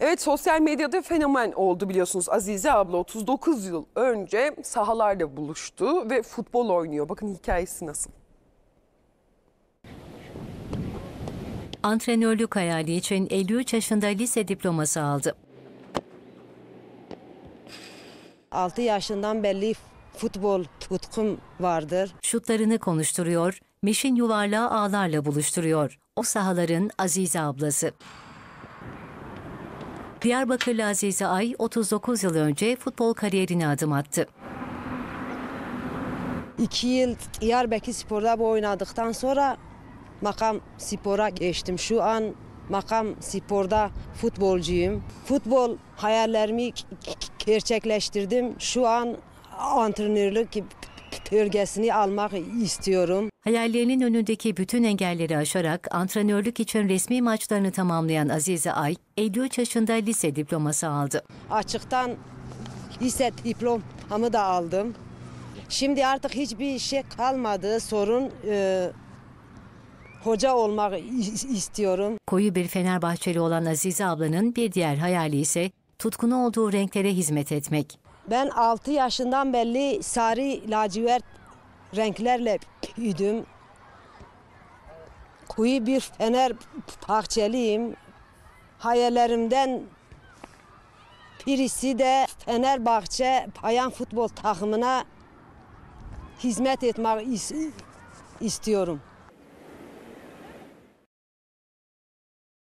Evet, sosyal medyada fenomen oldu biliyorsunuz. Azize abla 39 yıl önce sahalarda buluştu ve futbol oynuyor. Bakın hikayesi nasıl? Antrenörlük hayali için 53 yaşında lise diploması aldı. 6 yaşından beri futbol tutkum vardır. Şutlarını konuşturuyor, mişin yuvarlağı ağlarla buluşturuyor. O sahaların Azize ablası. Diyarbakırlı Azize Ay 39 yıl önce futbol kariyerine adım attı. 2 yıl Diyarbakır Spor'da oynadıktan sonra Makam Spor'a geçtim. Şu an Makam Spor'da futbolcuyum. Futbol hayallerimi gerçekleştirdim. Şu an antrenörlük bölgesini almak istiyorum. Hayallerinin önündeki bütün engelleri aşarak antrenörlük için resmi maçlarını tamamlayan Azize Ay, 53 yaşında lise diploması aldı. Açıktan lise diplomamı da aldım. Şimdi artık hiçbir şey kalmadı. Sorun hoca olmak istiyorum. Koyu bir Fenerbahçeli olan Azize ablanın bir diğer hayali ise tutkunu olduğu renklere hizmet etmek. Ben 6 yaşından beri sarı lacivert renklerle büyüdüm. Koyu bir Fenerbahçeliyim. Hayallerimden birisi de Fenerbahçe bayan futbol takımına hizmet etmek istiyorum.